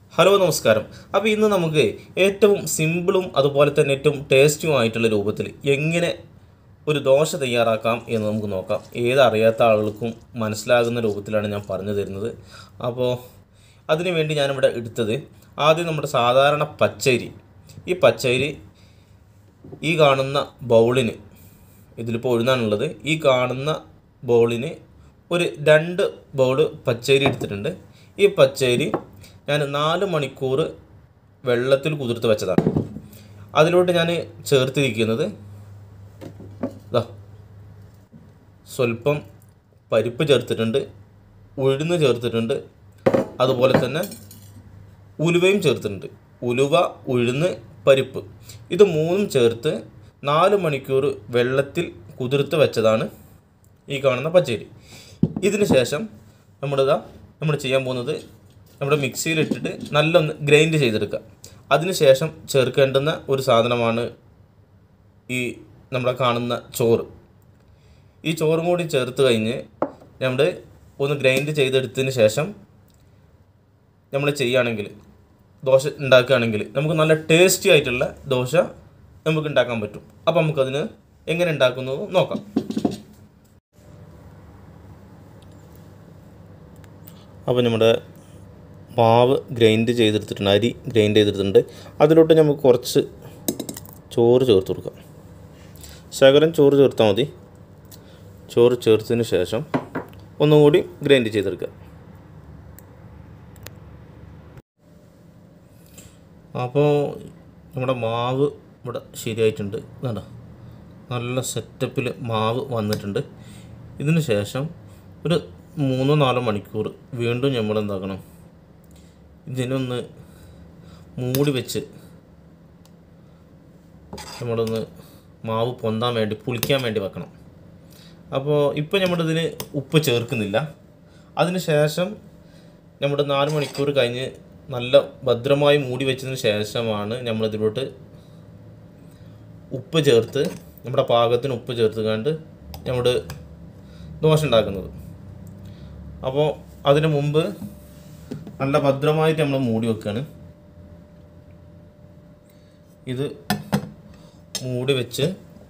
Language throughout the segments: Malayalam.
ഹലോ നമസ്കാരം. അപ്പോൾ ഇന്ന് നമുക്ക് ഏറ്റവും സിമ്പിളും അതുപോലെ തന്നെ ഏറ്റവും ടേസ്റ്റിയുമായിട്ടുള്ള രൂപത്തിൽ എങ്ങനെ ഒരു ദോശ തയ്യാറാക്കാം എന്ന് നമുക്ക് നോക്കാം. ഏതറിയാത്ത ആളുകൾക്കും മനസ്സിലാകുന്ന രൂപത്തിലാണ് ഞാൻ പറഞ്ഞു തരുന്നത്. അപ്പോൾ അതിനു വേണ്ടി ഞാനിവിടെ എടുത്തത് ആദ്യം നമ്മുടെ സാധാരണ പച്ചരി. ഈ പച്ചരി ഈ കാണുന്ന ബൗളിന്, ഇതിലിപ്പോൾ ഉഴുന്നാണുള്ളത്, ഈ കാണുന്ന ബൗളിന് ഒരു 2 ബൗൾ പച്ചരി എടുത്തിട്ടുണ്ട്. ഈ പച്ചരി ഞാൻ 4 മണിക്കൂർ വെള്ളത്തിൽ കുതിർത്ത് വെച്ചതാണ്. അതിലോട്ട് ഞാൻ ചേർത്തിരിക്കുന്നത് സ്വല്പം പരിപ്പ് ചേർത്തിട്ടുണ്ട്, ഉഴുന്ന് ചേർത്തിട്ടുണ്ട്, അതുപോലെ തന്നെ ഉലുവയും ചേർത്തിട്ടുണ്ട്. ഉലുവ, ഉഴുന്ന്, പരിപ്പ്, ഇത് മൂന്നും ചേർത്ത് 4 മണിക്കൂർ വെള്ളത്തിൽ കുതിർത്ത് വെച്ചതാണ് ഈ കാണുന്ന പച്ചരി. ഇതിന് ശേഷം നമ്മൾ ചെയ്യാൻ പോകുന്നത് നമ്മുടെ മിക്സിയിലിട്ടിട്ട് നല്ലൊന്ന് ഗ്രൈൻഡ് ചെയ്തെടുക്കുക. അതിനുശേഷം ചേർക്കേണ്ടുന്ന ഒരു സാധനമാണ് ഈ നമ്മുടെ കാണുന്ന ചോറ്. ഈ ചോറും കൂടി ചേർത്ത് കഴിഞ്ഞ് നമ്മൾ ഒന്ന് ഗ്രൈൻഡ് ചെയ്തെടുത്തതിന് ശേഷം നമ്മൾ ചെയ്യുകയാണെങ്കിൽ, ദോശ ഉണ്ടാക്കുകയാണെങ്കിൽ നമുക്ക് നല്ല ടേസ്റ്റി ആയിട്ടുള്ള ദോശ നമുക്ക് ഉണ്ടാക്കാൻ പറ്റും. അപ്പോൾ നമുക്കതിന് എങ്ങനെ ഉണ്ടാക്കുന്നത് നോക്കാം. അപ്പോൾ നമ്മുടെ മാവ് ഗ്രൈൻഡ് ചെയ്തെടുത്തിട്ടുണ്ട്, അരി ഗ്രൈൻഡ് ചെയ്തെടുത്തിട്ടുണ്ട്. അതിലോട്ട് നമുക്ക് കുറച്ച് ചോറ് ചേർത്ത് കൊടുക്കാം. ശകലം ചോറ് ചേർത്താൽ മതി. ചോറ് ചേർത്തതിന് ശേഷം ഒന്നും കൂടി ഗ്രൈൻഡ് ചെയ്തെടുക്കുക. അപ്പോൾ നമ്മുടെ മാവ് ഇവിടെ ശരിയായിട്ടുണ്ട്. വേണ്ട, നല്ല സെറ്റപ്പിൽ മാവ് വന്നിട്ടുണ്ട്. ഇതിന് ശേഷം ഒരു 3-4 മണിക്കൂർ വീണ്ടും നമ്മൾ എന്താക്കണം, ഇതിനൊന്ന് മൂടി വെച്ച് നമ്മളൊന്ന് മാവ് പൊന്താൻ വേണ്ടി, പുളിക്കാൻ വേണ്ടി വെക്കണം. അപ്പോൾ ഇപ്പോൾ നമ്മളിതിന് ഉപ്പ് ചേർക്കുന്നില്ല. അതിന് ശേഷം നമ്മൾ 4 മണിക്കൂർ കഴിഞ്ഞ് നല്ല ഭദ്രമായി മൂടി വെച്ചതിന് ശേഷമാണ് നമ്മളിതിലോട്ട് ഉപ്പ് ചേർത്ത്, നമ്മുടെ പാകത്തിന് ഉപ്പ് ചേർത്ത് കണ്ട് നമ്മൾ ദോശ ഉണ്ടാക്കുന്നത്. അപ്പോൾ അതിന് മുമ്പ് നല്ല ഭദ്രമായിട്ട് നമ്മൾ മൂടി വെക്കുകയാണ്. ഇത് മൂടി വെച്ച്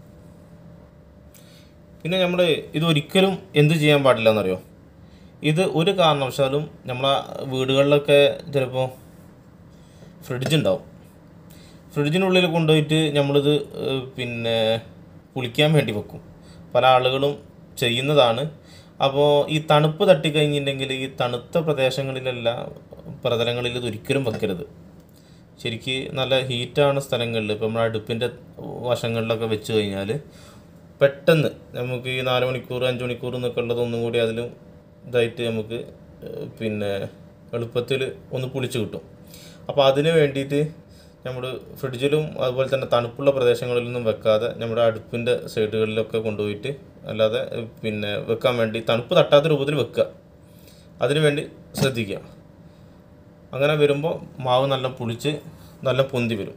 പിന്നെ നമ്മൾ ഇതൊരിക്കലും എന്ത് ചെയ്യാൻ പാടില്ല എന്നറിയോ, ഇത് ഒരു കാരണവശാലും നമ്മളെ വീടുകളിലൊക്കെ ചിലപ്പോൾ ഫ്രിഡ്ജ് ഉണ്ടാവും. ഫ്രിഡ്ജിനുള്ളിൽ കൊണ്ടുപോയിട്ട് നമ്മളിത് പുളിക്കാൻ വേണ്ടി വെക്കും. പല ആളുകളും ചെയ്യുന്നതാണ്. അപ്പോൾ ഈ തണുപ്പ് തട്ടിക്കഴിഞ്ഞിട്ടുണ്ടെങ്കിൽ ഈ തണുത്ത പ്രതലങ്ങളിൽ ഇത് ഒരിക്കലും വെക്കരുത്. ശരിക്ക് നല്ല ഹീറ്റാണ് സ്ഥലങ്ങളിൽ, ഇപ്പോൾ നമ്മുടെ അടുപ്പിൻ്റെ വശങ്ങളിലൊക്കെ വെച്ച് കഴിഞ്ഞാൽ പെട്ടെന്ന് നമുക്ക് ഈ 4 മണിക്കൂർ 5 മണിക്കൂർ എന്നൊക്കെ ഉള്ളത് ഒന്നും കൂടി അതിലും ഇതായിട്ട് നമുക്ക് എളുപ്പത്തിൽ ഒന്ന് പുളിച്ച് കിട്ടും. അപ്പോൾ അതിന് വേണ്ടിയിട്ട് നമ്മൾ ഫ്രിഡ്ജിലും അതുപോലെ തന്നെ തണുപ്പുള്ള പ്രദേശങ്ങളിലൊന്നും വെക്കാതെ നമ്മുടെ അടുപ്പിൻ്റെ സൈഡുകളിലൊക്കെ കൊണ്ടുപോയിട്ട്, അല്ലാതെ വെക്കാൻ വേണ്ടി തണുപ്പ് തട്ടാത്ത രൂപത്തിൽ വെക്കുക. അതിനു വേണ്ടി ശ്രദ്ധിക്കുക. അങ്ങനെ വരുമ്പോൾ മാവ് നല്ല പുളിച്ച് നല്ല പൊന്തി വരും.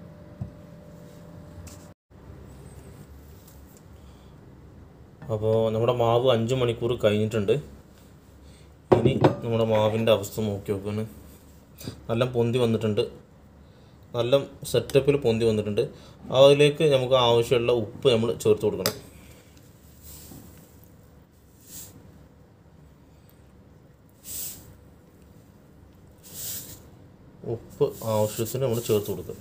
അപ്പോൾ നമ്മുടെ മാവ് 5 മണിക്കൂർ കഴിഞ്ഞിട്ടുണ്ട്. ഇനി നമ്മുടെ മാവിൻ്റെ അവസ്ഥ നോക്കി നോക്കുകയാണ്. നല്ല പൊന്തി വന്നിട്ടുണ്ട്, നല്ല സെറ്റപ്പിൽ പൊന്തി വന്നിട്ടുണ്ട്. അതിലേക്ക് നമുക്ക് ആവശ്യമുള്ള ഉപ്പ് നമ്മൾ ചേർത്ത് കൊടുക്കണം. ഉപ്പ് ആവശ്യത്തിന് നമ്മൾ ചേർത്ത് കൊടുക്കുക.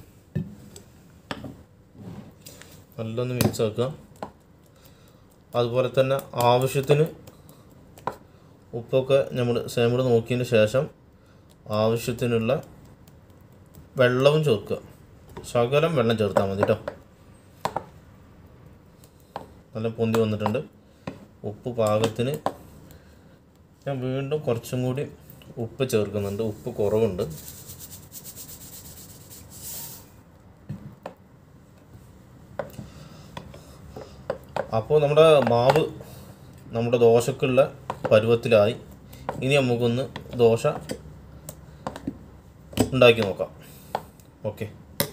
നല്ലൊന്ന് മിക്സ് ആക്കുക. അതുപോലെ തന്നെ ആവശ്യത്തിന് ഉപ്പൊക്കെ നമ്മൾ സേമിൽ നോക്കിയതിന് ശേഷം ആവശ്യത്തിനുള്ള വെള്ളവും ചേർക്കുക. ശകലം വെള്ളം ചേർത്താൽ മതി കേട്ടോ. നല്ല പൊന്തി വന്നിട്ടുണ്ട്. ഉപ്പ് പാകത്തിന് ഞാൻ വീണ്ടും കുറച്ചും കൂടി ഉപ്പ് ചേർക്കുന്നുണ്ട്. ഉപ്പ് കുറവുണ്ട്. അപ്പോൾ നമ്മുടെ മാവ് നമ്മുടെ ദോശക്കുള്ള പരുവത്തിലായി. ഇനി നമുക്കൊന്ന് ദോശ ഉണ്ടാക്കി നോക്കാം. ഓക്കെ.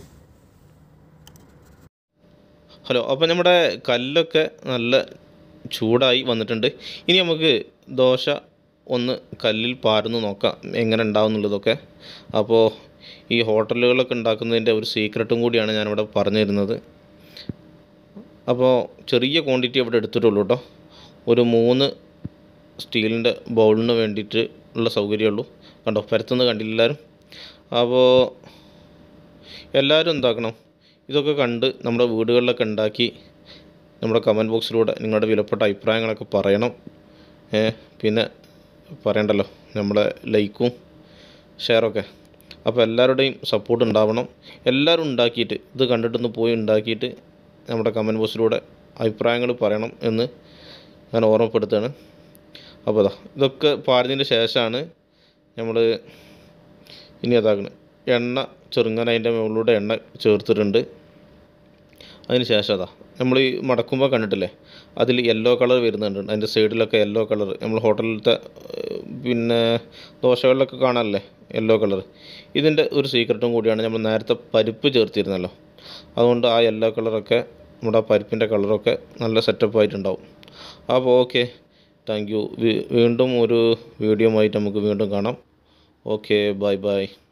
ഹലോ. അപ്പോൾ നമ്മുടെ കല്ലൊക്കെ നല്ല ചൂടായി വന്നിട്ടുണ്ട്. ഇനി നമുക്ക് ദോശ ഒന്ന് കല്ലിൽ പാർന്ന് നോക്കാം എങ്ങനെ ഉണ്ടാവും എന്നുള്ളതൊക്കെ. അപ്പോൾ ഈ ഹോട്ടലുകളൊക്കെ ഉണ്ടാക്കുന്നതിൻ്റെ ഒരു സീക്രട്ടും കൂടിയാണ് ഞാനിവിടെ പറഞ്ഞു തരുന്നത്. അപ്പോൾ ചെറിയ ക്വാണ്ടിറ്റി ഇവിടെ എടുത്തിട്ടുള്ളൂ കേട്ടോ. ഒരു 3 സ്റ്റീലിൻ്റെ ബൗളിന് വേണ്ടിയിട്ട് ഉള്ള സൗകര്യമുള്ളൂ. കണ്ടോ, പരത്തുന്നത് കണ്ടില്ല എല്ലാവരും. അപ്പോൾ എല്ലാവരും എന്താക്കണം, ഇതൊക്കെ കണ്ട് നമ്മുടെ വീടുകളിലൊക്കെ ഉണ്ടാക്കി നമ്മുടെ കമൻറ്റ് ബോക്സിലൂടെ നിങ്ങളുടെ വിലപ്പെട്ട അഭിപ്രായങ്ങളൊക്കെ പറയണം. പിന്നെ പറയണ്ടല്ലോ, നമ്മുടെ ലൈക്കും ഷെയറൊക്കെ. അപ്പോൾ എല്ലാവരുടെയും സപ്പോർട്ട് ഉണ്ടാവണം. എല്ലാവരും ഉണ്ടാക്കിയിട്ട് ഇത് കണ്ടിട്ടൊന്ന് പോയി ഉണ്ടാക്കിയിട്ട് നമ്മുടെ കമൻറ്റ് ബോക്സിലൂടെ അഭിപ്രായങ്ങൾ പറയണം എന്ന് ഞാൻ ഓർമ്മപ്പെടുത്തുകയാണ്. അപ്പോൾ ഇതൊക്കെ പാരുന്നതിന് ശേഷമാണ് നമ്മൾ ഇനി അതാക്കുന്നത്. എണ്ണ ചെറുങ്ങനെ അതിൻ്റെ മുകളിലൂടെ എണ്ണ ചേർത്തിട്ടുണ്ട്. അതിന് ശേഷം നമ്മൾ ഈ മടക്കുമ്പോൾ കണ്ടിട്ടില്ലേ, അതിൽ യെല്ലോ കളർ വരുന്നുണ്ട്. അതിൻ്റെ സൈഡിലൊക്കെ യെല്ലോ കളർ, നമ്മൾ ഹോട്ടലിലത്തെ പിന്നെ ദോശകളിലൊക്കെ കാണാനല്ലേ യെല്ലോ കളർ. ഇതിൻ്റെ ഒരു സീക്രട്ടും കൂടിയാണ്. നമ്മൾ നേരത്തെ പരിപ്പ് ചേർത്തിരുന്നല്ലോ, അതുകൊണ്ട് ആ യെല്ലോ കളറൊക്കെ നമ്മുടെ പരിപ്പിൻ്റെ കളറൊക്കെ നല്ല സെറ്റപ്പായിട്ടുണ്ടാവും. അപ്പോൾ ഓക്കെ, താങ്ക് യു. വീണ്ടും ഒരു വീഡിയോ ആയിട്ട് നമുക്ക് വീണ്ടും കാണാം. Okay, bye by.